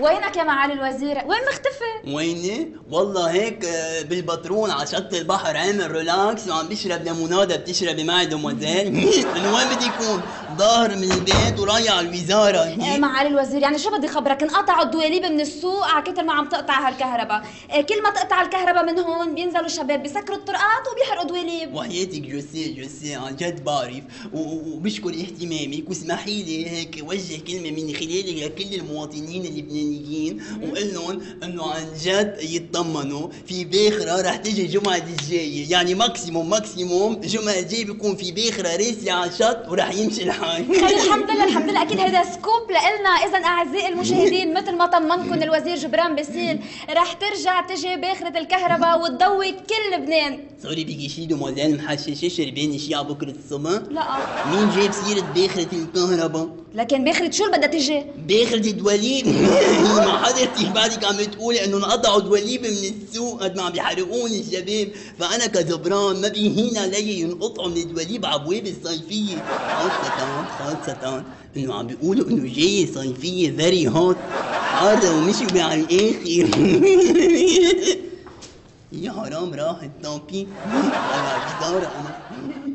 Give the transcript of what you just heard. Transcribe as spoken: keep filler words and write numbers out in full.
وينك يا معالي الوزير؟ وين مختفي؟ ويني؟ والله هيك بالبطرون على شط البحر عامل ريلاكس وعم بشرب ليموناده. بتشربي معي دوموزيل؟ من وين بدي يكون؟ ظاهر من البيت ورايح على الوزاره. آه معالي الوزير يعني شو بدي خبرك؟ انقطعوا الدواليب من السوق على كتر ما عم تقطع هالكهرباء. آه كل ما تقطع الكهرباء من هون بينزلوا الشباب بيسكروا الطرقات وبيحرقوا دواليب. وحياتك جوسي جوسي عن جد بعرف وبشكر اهتمامك، واسمحي لي هيك وجه كلمه من خلالك لكل المواطنين اللبنانيين وقول لهم انه عن جد يطمنوا، في باخره رح تجي الجمعه الجايه، يعني ماكسيموم ماكسيموم الجمعه الجايه بيكون في باخره راسيه على الشط ورح يمشي الحال. الحمد لله الحمد لله، اكيد هيدا سكوب لنا. اذا اعزائي المشاهدين مثل ما طمنكم الوزير جبران باسيل رح ترجع تجي باخره الكهرباء وتضوي كل لبنان. سوري بيجي شي دوموزيل محششه شربانه شي على بكره الصبح؟ لا مين جايب سيره باخره الكهرباء؟ لكن باخره شو اللي بدها تجي؟ باخره الدواليب. ما حضرتك بعدك عم تقولي انه انقطعوا دواليب من السوق قد ما عم بيحرقوني الشباب، فانا كزبران ما بيهين علي ينقطعوا من الدواليب على ابواب الصيفيه، خاصه خاصه انه عم بيقولوا انه جاي صيفيه فيري هوت حاره ومشوا على الاخر. يا حرام راحت طاقي على الجدار انا.